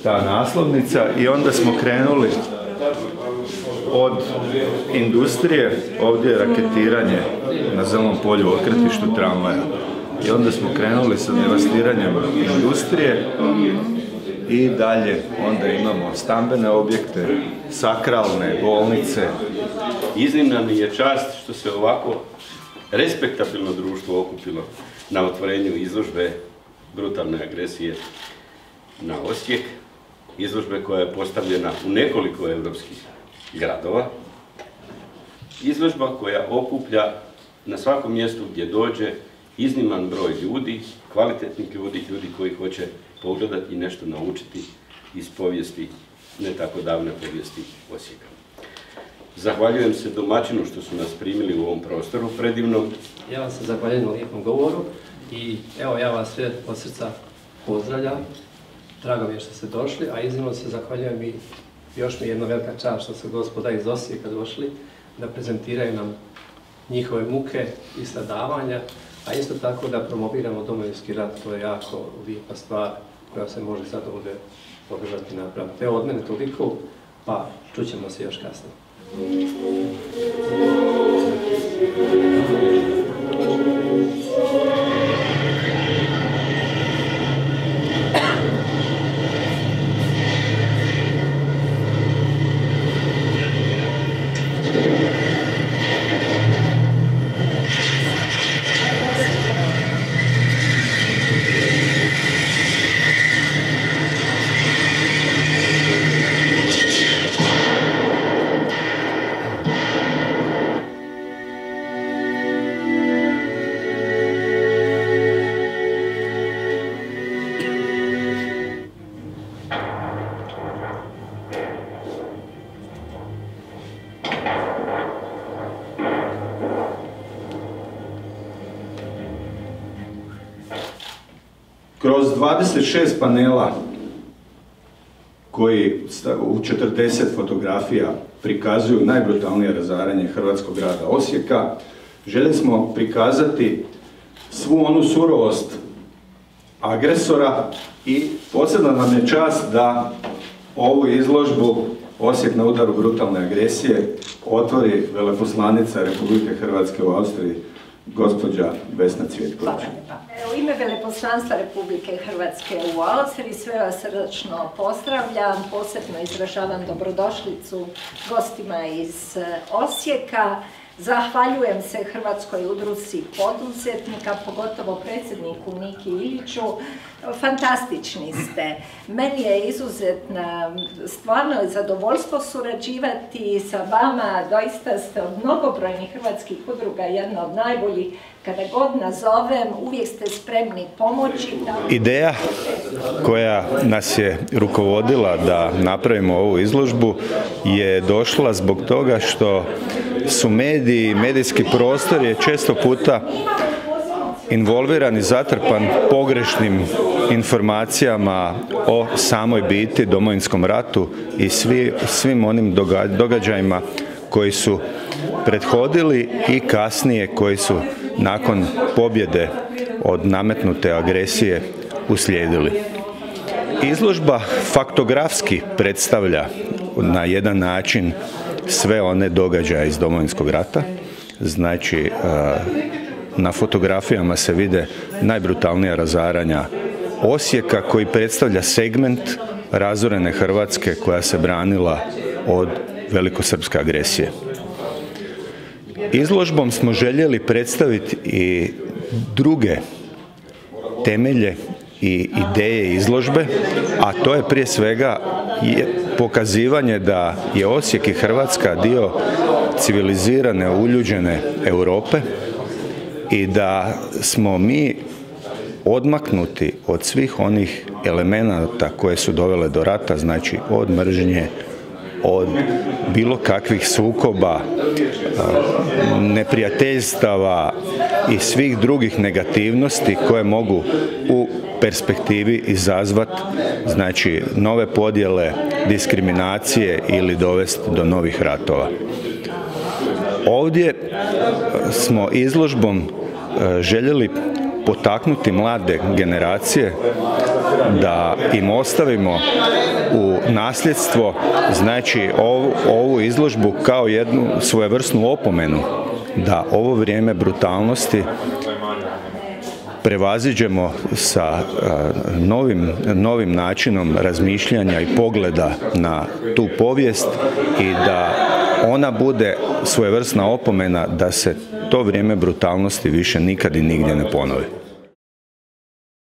ta naslovnica i onda smo krenuli od industrije, ovdje je raketiranje na Zelenom polju u okretištu tramvaja. I onda smo krenuli sa devastiranjem industrije i dalje onda imamo stambene objekte, sakralne, bolnice. Iznimna mi je čast što se ovako respektabilno društvo okupilo na otvorenju izložbe brutalne agresije na Osijek. Izložbe koja je postavljena u nekoliko evropskih gradova. Izložba koja okuplja na svakom mjestu gdje dođe izniman broj ljudi, kvalitetnih ljudi, ljudi koji hoće pogledati i nešto naučiti iz povijesti, ne tako davne povijesti Osijeka. Zahvaljujem se domaćinu što su nas primili u ovom prostoru predivnom. Ja vam se zahvaljujem na lijepom govoru i evo ja vas sve od srca pozdravljam. Drago mi je što ste došli, a iznimno se zahvaljujem i još mi je jedna velika čast što su gospoda iz Osijeka došli da prezentiraju nam njihove muke i stradavanja, a isto tako da promoviramo Domovinski rat, to je jako lijepa stvar koja se može sad ovdje podržati napraviti. Evo od mene toliko, pa čućemo se još kasnije. Kroz 26 panela koji u 40 fotografija prikazuju najbrutalnije razaranje hrvatskog grada Osijeka, željeli smo prikazati svu onu surovost agresora i posebno nam je čast da ovu izložbu Osijek na udaru brutalne agresije otvori veleposlanica Republike Hrvatske u Austriji, gospođa Vesna Cvjetković. U ime Veleposlanstva Republike Hrvatske u Austriji sve vas srdačno pozdravljam, posebno izražavam dobrodošlicu gostima iz Osijeka. Zahvaljujem se Hrvatskoj udruzi poduzetnika, pogotovo predsjedniku Niki Iliću. Fantastični ste. Meni je izuzetno, stvarno je zadovoljstvo surađivati sa vama. Doista ste od mnogobrojnih hrvatskih udruga jedna od najboljih. Kada god nazovem, uvijek ste spremni pomoći. Ideja koja nas je rukovodila da napravimo ovu izložbu je došla zbog toga što su mediji, medijski prostor je često puta involviran i zatrpan pogrešnim informacijama o samoj biti, Domovinskom ratu i svim onim događajima koji su prethodili i kasnije koji su nakon pobjede od nametnute agresije uslijedili. Izložba faktografski predstavlja na jedan način sve one događaje iz Domovinskog rata. Znači, na fotografijama se vide najbrutalnija razaranja Osijeka koji predstavlja segment razorene Hrvatske koja se branila od velikosrpske agresije. Izložbom smo željeli predstaviti i druge temelje i ideje izložbe, a to je prije svega pokazivanje da je Osijek i Hrvatska dio civilizirane, uljuđene Europe i da smo mi odmaknuti od svih onih elemenata koje su dovele do rata, znači od mržnje, od bilo kakvih sukoba, neprijateljstava i svih drugih negativnosti koje mogu u perspektivi izazvati, znači, nove podjele, diskriminacije ili dovesti do novih ratova. Ovdje smo izložbom željeli potaknuti mlade generacije da im ostavimo u nasljedstvo, znači ovu izložbu kao jednu svojevrsnu opomenu da ovo vrijeme brutalnosti prevaziđemo sa novim načinom razmišljanja i pogleda na tu povijest i da ona bude svojevrsna opomena da se to vrijeme brutalnosti više nikad i nigdje ne ponovi.